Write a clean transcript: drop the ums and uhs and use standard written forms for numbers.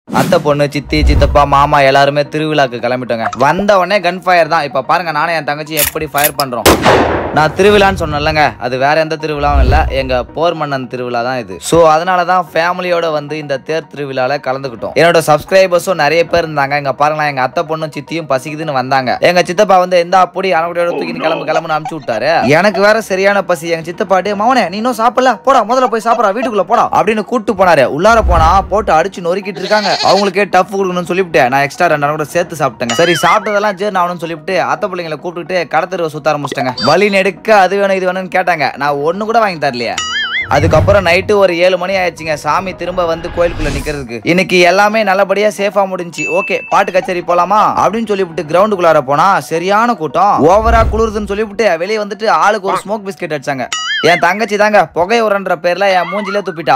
அத்தை பொண்ணு சித்தி சித்தப்பா மாமா எல்லாருமே திருவிழாக்கு கிளம்பிட்டோங்க. வந்த உடனே கன் ஃபயர் தான். இப்ப பாருங்க நானும் என் தங்கச்சி எப்படி ஃபயர் பண்றோம். நான் திருவிழான்னு சொன்னேன்லங்க, அது வேற எந்த திருவிழாவும் இல்ல, எங்க போர் மன்னன் திருவிழா தான் இது. சோ அதனாலதான் ஃபேமிலியோட வந்து இந்த தேர் திருவிழால கலந்துக்கிட்டோம். என்னோட சப்ஸ்கிரைபர்ஸும் நிறைய பேர் இருந்தாங்க. இங்க பாருங்களா, எங்க அத்தை பொண்ணும் சித்தியும் பசிக்குதுன்னு வந்தாங்க. எங்க சித்தப்பா வந்து எந்த அப்படி அனகுடியோட தூக்கி கிளம்புன்னு அனுப்பிச்சு விட்டாரு. எனக்கு வேற சரியான பசி. எங்க சித்தப்பாட்டு மவனே நீ இன்னும் சாப்பிடல, போடா முதல்ல போய் சாப்பிடா, வீட்டுக்குள்ள போடா அப்படின்னு கூட்டு போனாரு. உள்ளார போனா போட்டு அடிச்சு நொறுக்கிட்டு இருக்காங்க. அவங்களுக்கே டஃப் கொடுக்கணும்னு சொல்லிவிட்டு நான் எக்ஸ்ட்ரா 2 கூட சேர்த்து சாப்பிட்டேங்க. சரி சாப்பிட்டதெல்லாம் ஜீர்ணம் ஆகணும்னு சொல்லிவிட்டு அத்தை பிள்ளைங்களை கூப்பிட்டு கடத்தருவை சுத்த ஆரம்பிச்சிட்டேங்க. வழி நெடுக்க அது வேணும் இது வேணும்னு கேட்டாங்க. நான் ஒண்ணு கூட வாங்கி தரலையே. அதுக்கப்புறம் நைட்டு ஒரு 7 மணி ஆயிடுச்சுங்க. சாமி திரும்ப வந்து கோயிலுக்குள்ள நிக்கிறதுக்கு. இன்னைக்கு எல்லாமே நல்லபடியா சேஃபா முடிஞ்சு. ஓகே பாட்டு கச்சேரி போலாமா அப்படின்னு சொல்லிவிட்டு கிரவுண்டுக்குள்ளார போனா சரியான கூட்டம். ஓவரா குளிருதுன்னு சொல்லிவிட்டு வெளியே வந்துட்டு ஆளுக்கு ஒரு ஸ்மோக் பிஸ்கெட் அடிச்சாங்க. என் தங்கச்சி தாங்க புகை உரன்ற பேர்ல என் மூஞ்சிலே துப்பிட்டா.